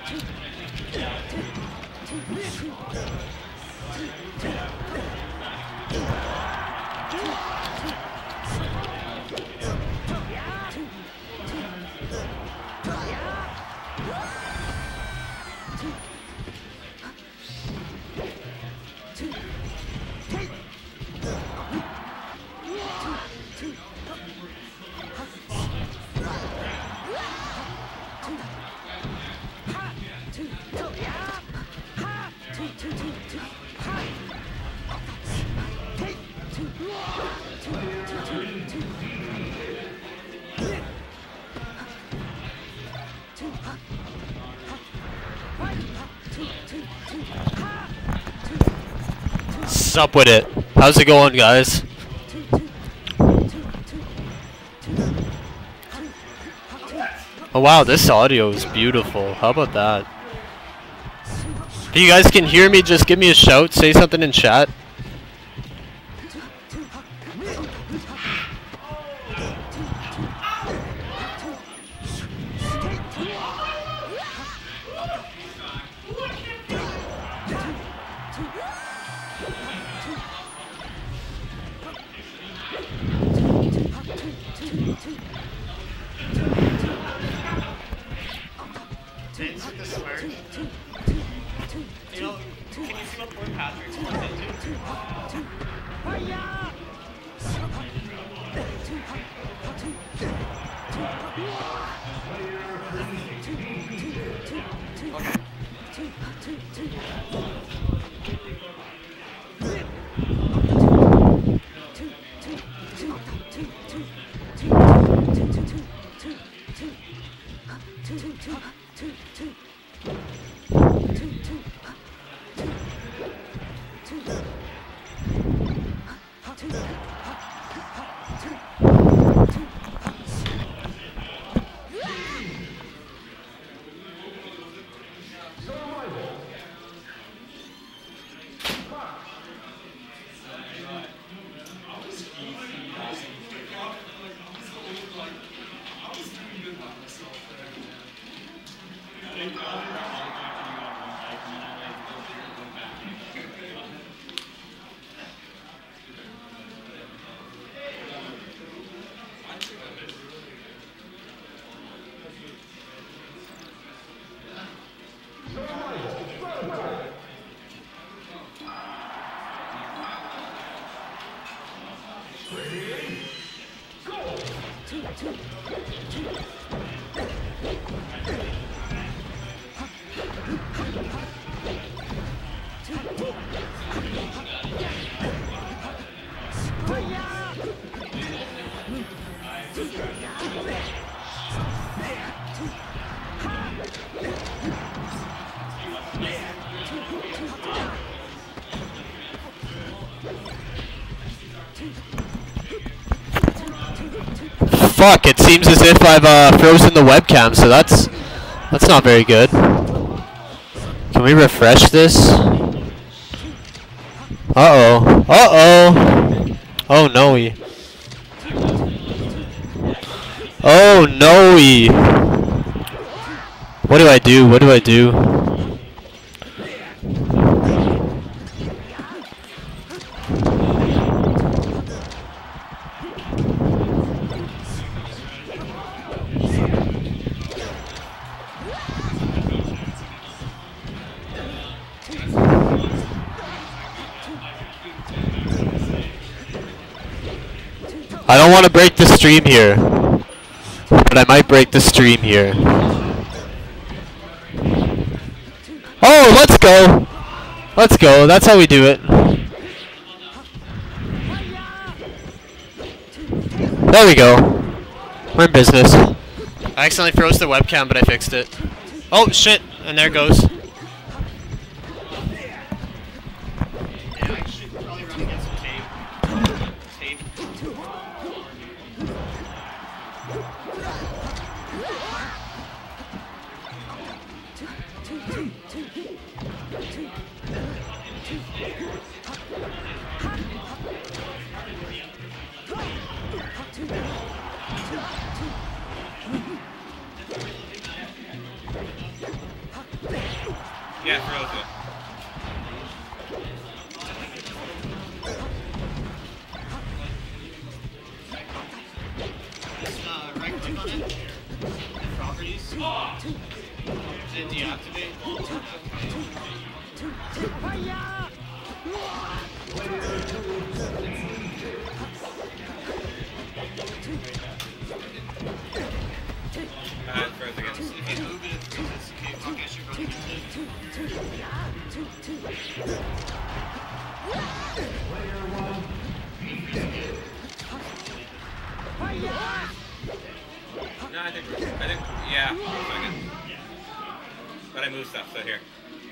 What's up with it? How's it going, guys? Oh wow, this audio is beautiful. How about that? If you guys can hear me, just give me a shout. Say something in chat. Fuck, it seems as if I've frozen the webcam, so that's not very good. Can we refresh this? Uh-oh. Uh-oh. Oh, no-y. Oh, no-y. What do I do? What do I do? I don't want to break the stream here, but I might break the stream here. Oh, let's go! Let's go, that's how we do it. There we go. We're in business. I accidentally froze the webcam, but I fixed it. Oh, shit! And there it goes. Yeah, for real, good. Right click on it. Properties. Then deactivate. Froze again. If you move it, it's okay. Fuck, I should run No, I think, yeah. But I moved stuff, so here.